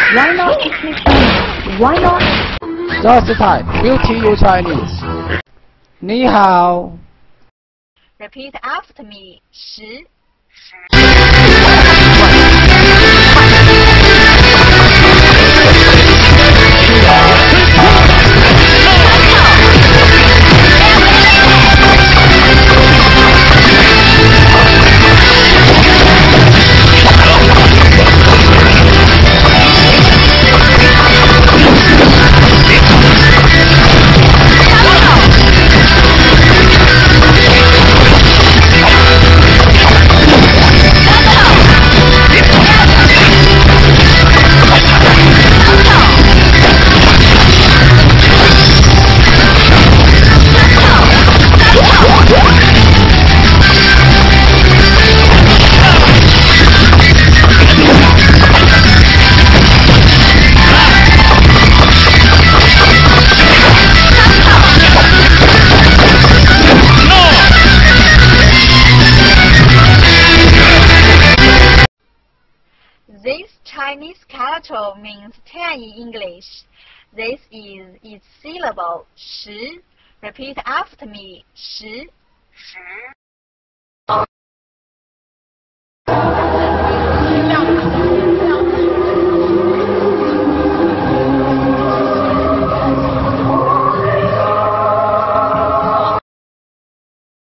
Why not speak Chinese? Why not? Just type Beauty You Chinese. 你好。 Repeat after me. 10. This Chinese character means 10 in English. This is its syllable 10. Repeat after me. 10.